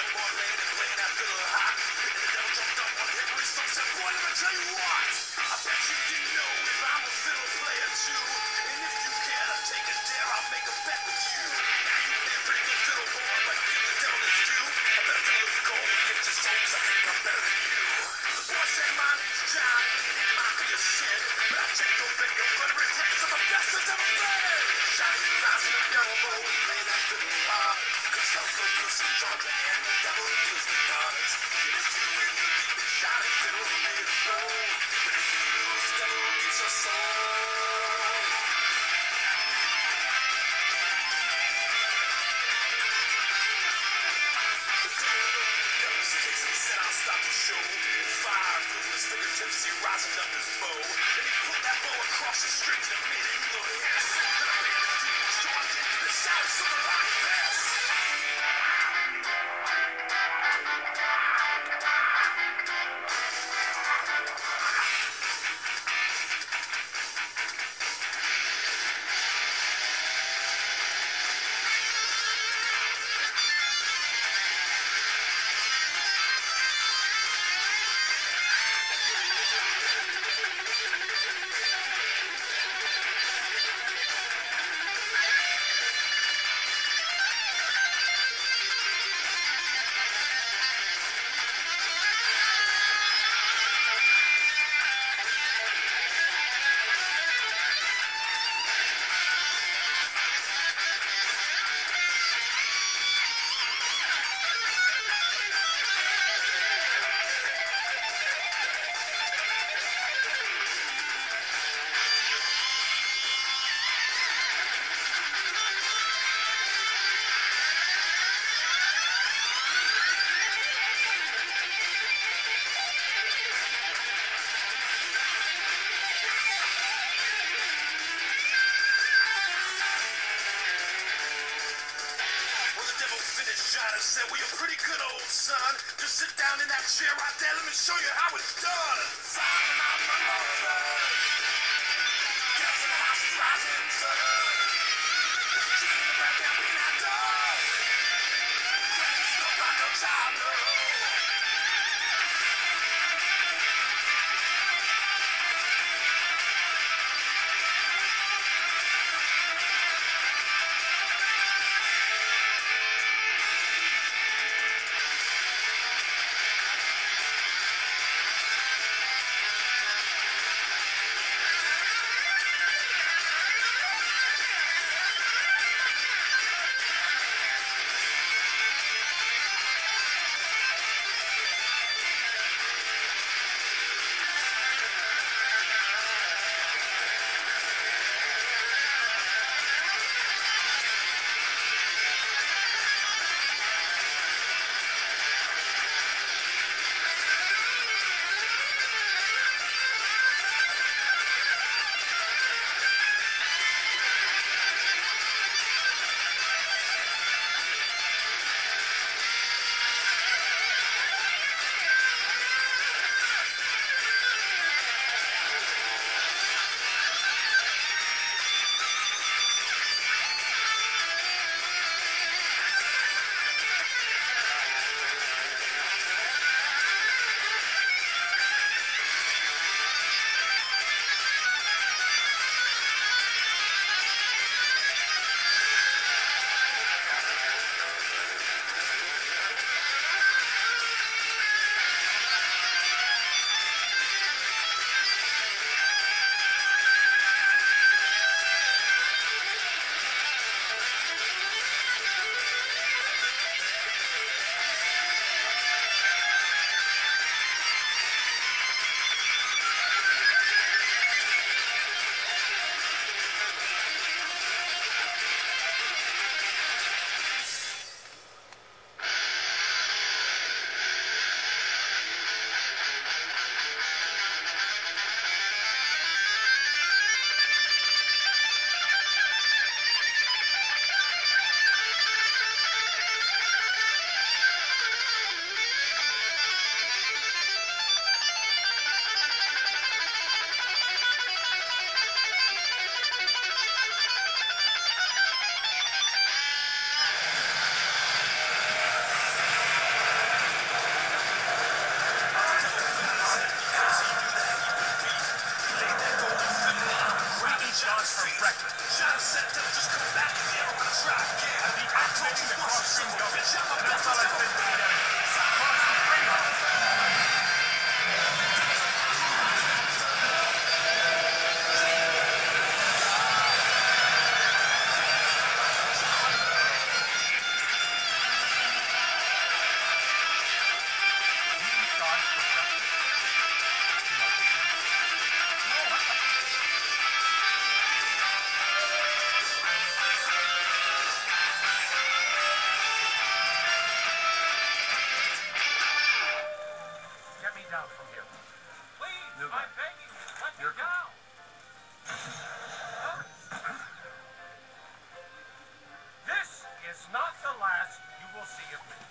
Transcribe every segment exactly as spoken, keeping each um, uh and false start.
boy laying and playing that fiddle hot. And the devil jumped up on the hickory stump, said, boy, let me tell you what. I bet you didn't know if I'm a fiddle player too. And if you care to take a dare, I'll make a bet with you. Now you play a pretty good fiddle, boy, but give the devil his due. I bet fiddle is gold, get your soul, 'cause I think I'm better than you. The boy said, my name's Johnny, it might be a sin, but I take no bet you're gonna regret, 'cause I'm the best that's ever been. Johnny rising up young boy, playing that fiddle hard. 'Cause I'm from Houston, Georgia, and the devil deals the cards. And if you and me beat the Johnny fiddle made a roll, but if you lose, devil gets your soul. Said I'll stop the show. Fire flew from his fingertips, he rising up his bow. And he pulled that bow across the strings and made it look yes. Then I made the demons joined in and shouted something like this. Johnny said, well, you're pretty good, old son. Just sit down in that chair right there. Let me show you how it's done. Fire my mother. Girls in the house is rising sun. Chicken in the back down being outdoors. Granny's no like no child, no. down from here. Please, New guy. I'm begging you, let me You're down. This is not the last you will see of me.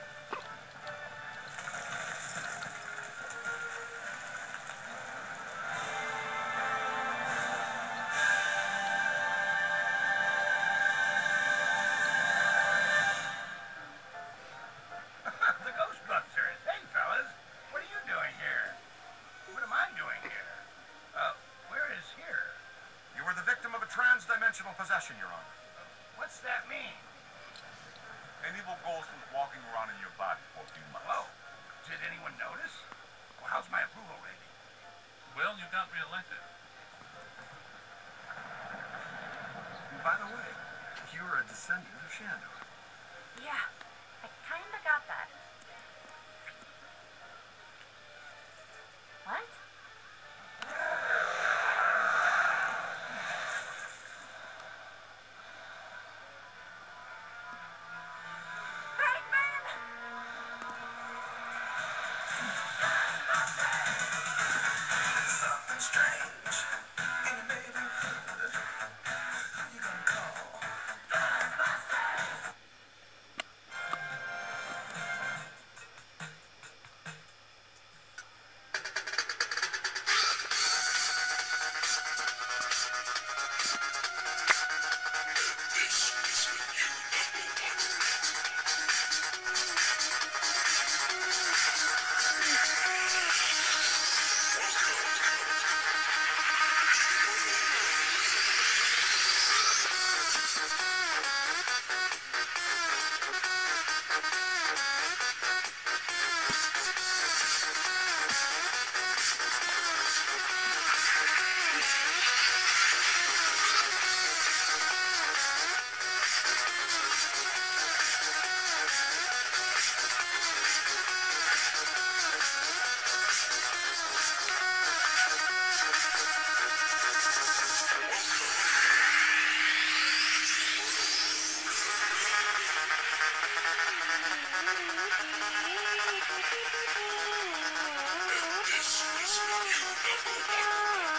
The Ghostbusters. Hey, fellas. What are you doing here? What am I doing here? Uh, where is here? You were the victim of a trans-dimensional possession, Your Honor. What's that mean? An evil ghost was walking around in your body for a few months. Whoa. Did anyone notice? Well, how's my approval rating? Well, you got reelected. By the way, you're a descendant of Shandor. Yeah, I kinda got that. What? Batman! Something strange in the neighborhood. Who you gonna call? Ghostbusters! This is what you know about